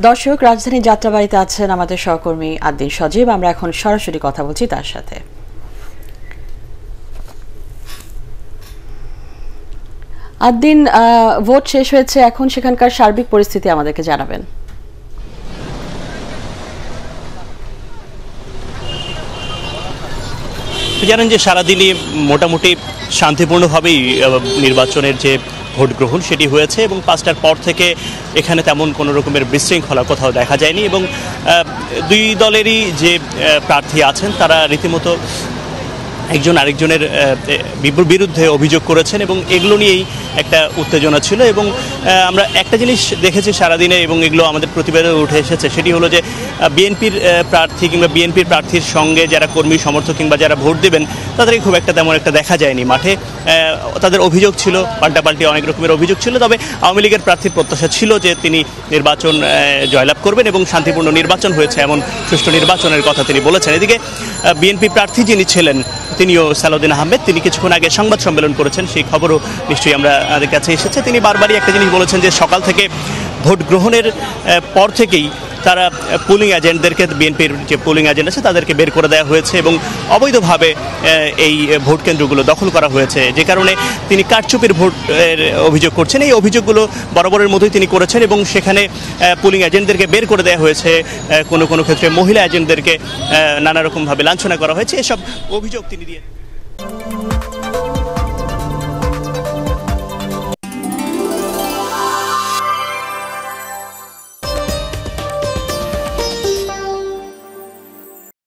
দর্শক রাজধানী যাত্রাবাড়িতে আছেন আমাদের সহকর্মী আদ্দিন সজীব। আমরা এখন সরাসরি কথা বলছি তার সাথে। আদ্দিন, ভোট শেষ হয়েছে, এখন সেখানকার সার্বিক পরিস্থিতি আমাদেরকে জানাবেন। জানেন যে সারাদিনই মোটামুটি শান্তিপূর্ণভাবেই নির্বাচনের যে ভোট গ্রহণ সেটি হয়েছে এবং 5টার পর থেকে এখানে তেমন কোনো রকমের বিশৃঙ্খলা কোথাও দেখা যায়নি এবং দুই দলেরই যে প্রার্থী আছেন তারা রীতিমতো একজন আরেকজনের বিরুদ্ধে অভিযোগ করেছেন এবং এগুলো নিয়েই একটা উত্তেজনা ছিল এবং আমরা একটা জিনিস দেখেছি সারাদিনে এবং এগুলো আমাদের প্রতিবেদনে উঠে এসেছে, সেটি হলো যে বিএনপির প্রার্থী কিংবা বিএনপির প্রার্থীর সঙ্গে যারা কর্মী সমর্থক কিংবা যারা ভোট দেবেন তাদেরকে খুব একটা তেমন একটা দেখা যায়নি মাঠে। তাদের অভিযোগ ছিল, পাল্টাপাল্টি অনেক রকমের অভিযোগ ছিল, তবে আওয়ামী লীগের প্রার্থীর প্রত্যাশা ছিল যে তিনি নির্বাচন জয়লাভ করবেন এবং শান্তিপূর্ণ নির্বাচন হয়েছে এমন সুষ্ঠু নির্বাচনের কথা তিনি বলেছেন। এদিকে বিএনপি প্রার্থী যিনি ছিলেন তিনিও সালাউদ্দিন আহমেদ, তিনি কিছুক্ষণ আগে সংবাদ সম্মেলন করেছেন, সেই খবরও নিশ্চয়ই আমাদের কাছে এসেছে। তিনি বারবারই একটা জিনিস বলেছেন যে সকাল থেকে ভোট গ্রহণের পর থেকেই তারা পোলিং এজেন্টদেরকে, বিএনপির যে পোলিং এজেন্ট আছে তাদেরকে বের করে দেওয়া হয়েছে এবং অবৈধভাবে এই ভোট কেন্দ্রগুলো দখল করা হয়েছে, যে কারণে তিনি কারচুপির ভোটের অভিযোগ করছেন। এই অভিযোগগুলো বরাবরের মতোই তিনি করেছেন এবং সেখানে পোলিং এজেন্টদেরকে বের করে দেওয়া হয়েছে, কোনো কোনো ক্ষেত্রে মহিলা এজেন্টদেরকে নানা রকমভাবে লাঞ্ছনা করা হয়েছে, এসব অভিযোগ তিনি দিয়ে